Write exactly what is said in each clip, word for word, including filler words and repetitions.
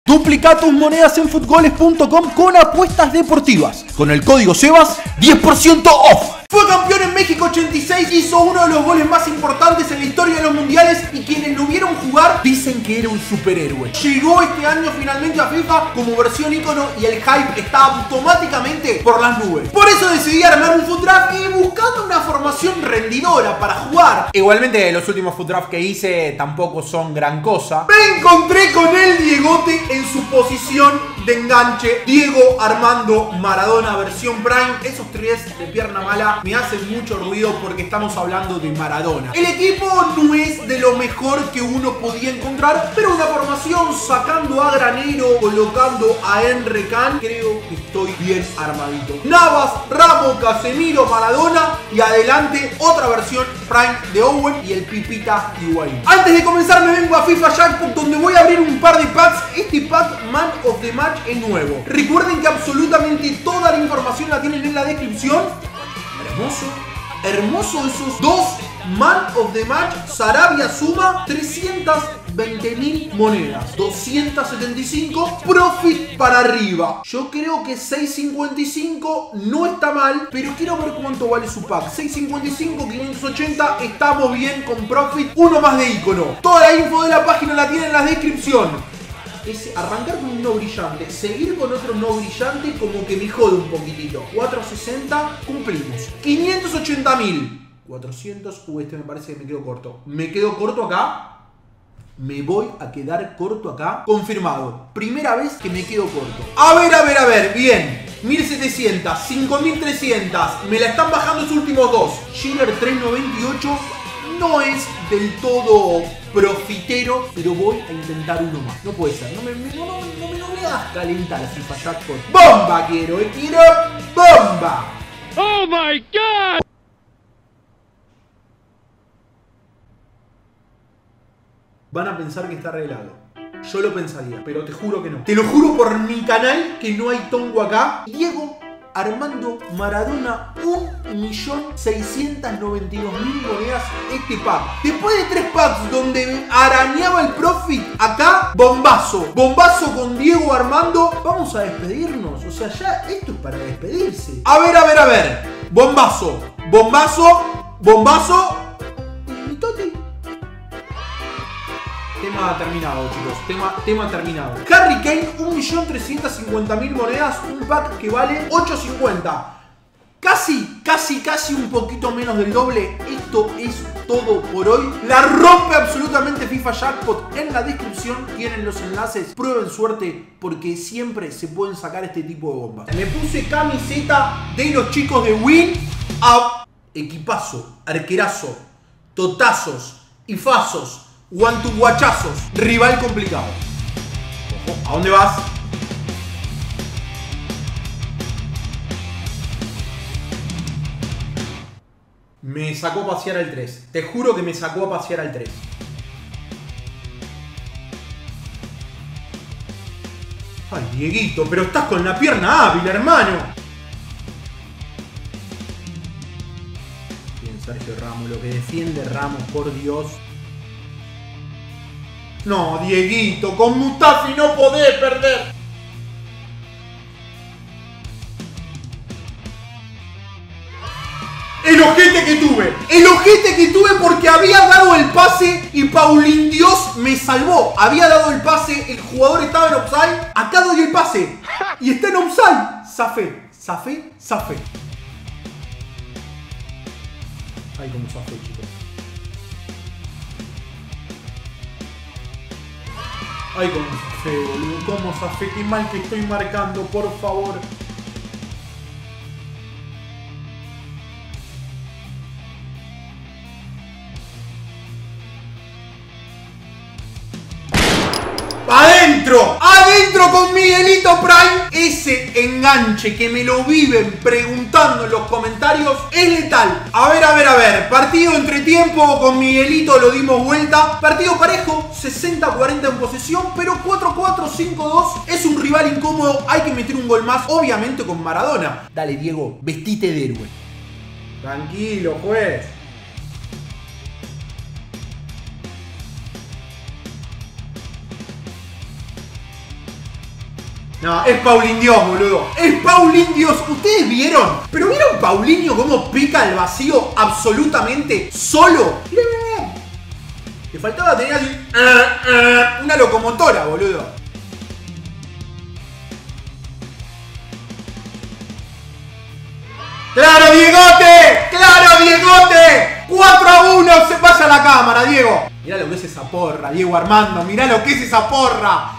Duplica tus monedas en futgoles punto com con apuestas deportivas. Con el código SEBAS, diez por ciento off. Fue campeón en México ochenta y seis, hizo uno de los goles más importantes en la historia de los mundiales y quienes lo vieron jugar dicen que era un superhéroe. Llegó este año finalmente a FIFA como versión ícono y el hype está automáticamente por las nubes. Por eso decidí armar un FUT Draft y buscando una formación rendidora para jugar. Igualmente los últimos FUT Draft que hice tampoco son gran cosa. Me encontré con el Diegote en su posición de enganche. Diego Armando Maradona versión Prime. Esos tres de pierna mala me hacen mucho ruido porque estamos hablando de Maradona. El equipo no es de lo mejor que uno podía encontrar, pero una formación sacando a Granero, colocando a Emre Can, creo que estoy bien armadito. Navas, Ramos, Casemiro, Maradona y adelante otra versión Prime de Owen y el Pipita Higuaín. Antes de comenzar me vengo a FIFA Jackpot donde voy a abrir un par de packs. Este pack Man of the Match es nuevo. Recuerden que absolutamente toda la información la tienen en la descripción. Hermoso, hermoso esos dos Man of the Match. Sarabia suma trescientas veinte mil monedas, doscientas setenta y cinco, profit para arriba. Yo creo que seiscientos cincuenta y cinco no está mal, pero quiero ver cuánto vale su pack. seiscientos cincuenta y cinco, quinientos ochenta, estamos bien con profit. Uno más de icono. Toda la info de la página la tienen en la descripción. Es arrancar con un no brillante, seguir con otro no brillante, como que me jode un poquitito. cuatrocientos sesenta, cumplimos. quinientos ochenta mil. cuatrocientos, uh, este me parece que me quedo corto. Me quedo corto acá. Me voy a quedar corto acá. Confirmado. Primera vez que me quedo corto. A ver, a ver, a ver. Bien. mil setecientos, cinco mil trescientos. Me la están bajando los últimos dos. Schiller trescientos noventa y ocho. No es del todo profitero, pero voy a intentar uno más. No puede ser. No me, no, no, no, no, no me hagas calentar así FIFA Jackpot. ¡Bomba quiero! Eh, quiero bomba. ¡Oh, my God! Van a pensar que está arreglado. Yo lo pensaría, pero te juro que no. Te lo juro por mi canal que no hay tongo acá. Diego Armando Maradona, un millón seiscientos noventa y dos mil monedas este pack. Después de tres packs donde arañaba el profit, acá bombazo. Bombazo con Diego Armando. Vamos a despedirnos. O sea, ya esto es para despedirse. A ver, a ver, a ver. Bombazo. Bombazo. Bombazo. Tema terminado, chicos. Tema, tema terminado. Harry Kane, un millón trescientos cincuenta mil monedas. Un pack que vale ochocientos cincuenta. Casi, casi, casi un poquito menos del doble. Esto es todo por hoy. La rompe absolutamente FIFA Jackpot. En la descripción tienen los enlaces. Prueben suerte porque siempre se pueden sacar este tipo de bombas. Me puse camiseta de los chicos de Win. A equipazo, arquerazo, totazos y fasos. Guantuguachazos. Rival complicado. Ojo, ¿a dónde vas? Me sacó a pasear al tres. Te juro que me sacó a pasear al tres. Ay, Dieguito, pero estás con la pierna hábil, hermano. Bien, Sergio Ramos, lo que defiende Ramos, por Dios. No, Dieguito, con Mustafi no podés perder. El ojete que tuve. El ojete que tuve porque había dado el pase y Paulín Dios me salvó. Había dado el pase, el jugador estaba en offside. Acá doy el pase y está en offside. Zafé, zafé, zafé. Ay, cómo zafé, chicos. Ay, cómo zafé, boludo. Cómo zafé. Qué mal que estoy marcando, por favor. ¡Adentro! ¡Adentro con Miguelito Prime! Ese enganche que me lo viven preguntando en los comentarios es letal. A ver, a ver, a ver. Partido entre tiempo con Miguelito, lo dimos vuelta. Partido parejo, sesenta a cuarenta en posesión, pero cuatro cuatro, cinco dos. Es un rival incómodo, hay que meter un gol más, obviamente con Maradona. Dale, Diego, vestite de héroe. Tranquilo, juez. No, es Paulín Dios, boludo. Es Paulín Dios. ¿Ustedes vieron? ¿Pero vieron Paulinho cómo pica el vacío absolutamente solo? Mirá, mirá, mirá. Le faltaba tener así uh, uh, una locomotora, boludo. ¡Claro, Diegote! ¡Claro, Diegote! cuatro a uno, se pasa la cámara, Diego. Mirá lo que es esa porra, Diego Armando. Mirá lo que es esa porra.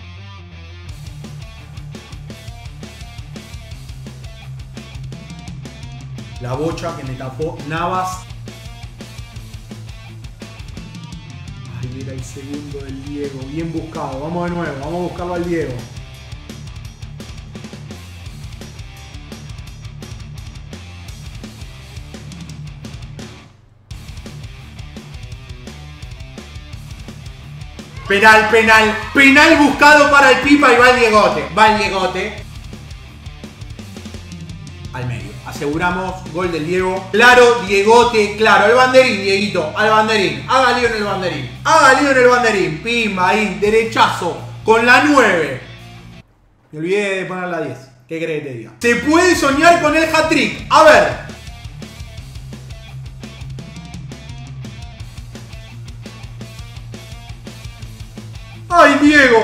La bocha que me tapó Navas. Ahí era el segundo del Diego. Bien buscado. Vamos de nuevo. Vamos a buscarlo al Diego. Penal, penal. Penal buscado para el Pipa y va el Diegote. Va el Diegote. Al medio. Aseguramos, gol del Diego. Claro, Diegote, claro. Al banderín, Dieguito. Al banderín. Haga lío en el banderín. Haga lío en el banderín. Pimba, ahí. Derechazo. Con la nueve. Me olvidé de poner la diez. ¿Qué crees que te diga? Se puede soñar con el hat-trick. A ver. ¡Ay, Diego!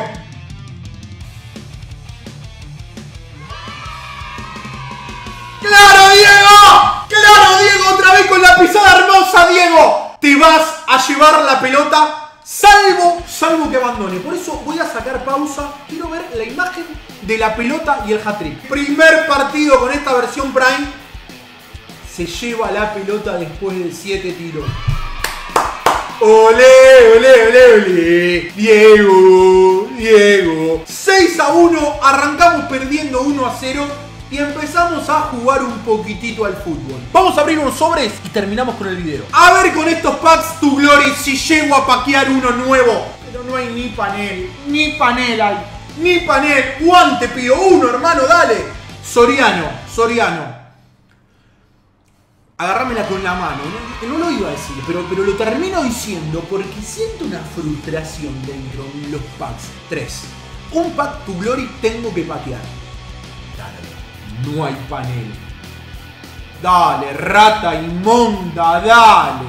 ¡Claro, Diego! ¡Claro, Diego! Otra vez con la pisada hermosa, Diego. Te vas a llevar la pelota, salvo, salvo que abandone. Por eso voy a sacar pausa. Quiero ver la imagen de la pelota y el hat-trick. Primer partido con esta versión Prime. Se lleva la pelota después de siete tiros. ¡Olé, olé, olé, olé! Diego, Diego. seis a uno, arrancamos perdiendo uno a cero y empezamos a jugar un poquitito al fútbol. Vamos a abrir unos sobres y terminamos con el video. A ver con estos packs to glory si llego a paquear uno nuevo. Pero no hay ni panel, ni panel hay, ni panel. Guante, pido uno, hermano, dale. Soriano, Soriano. Agárramela con la mano, no, no lo iba a decir, pero, pero lo termino diciendo porque siento una frustración dentro de los packs. tres. Un pack to glory tengo que patear. Dale, no hay panel. Dale, rata inmunda, dale.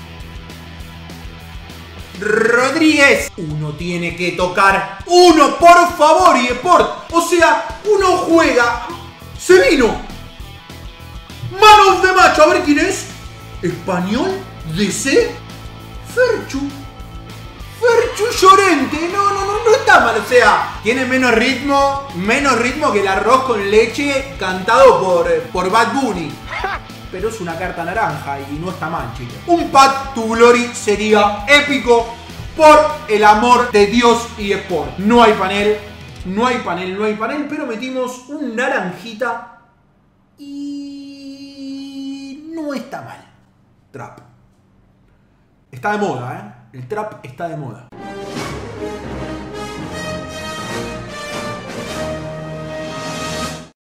Rodríguez. Uno tiene que tocar. Uno, por favor, y Sport. O sea, uno juega. Se vino. Man of the match, a ver quién es. Español, D C, Ferchu. Ferchu Llorente. No, no, no, no está mal. O sea, tiene menos ritmo, menos ritmo que el arroz con leche cantado por, por Bad Bunny. Pero es una carta naranja y no está mal, chicos. Un pack to glory sería épico por el amor de Dios y Sport. No hay panel, no hay panel, no hay panel, pero metimos un naranjita y no está mal. Trap. Está de moda, ¿eh? El trap está de moda.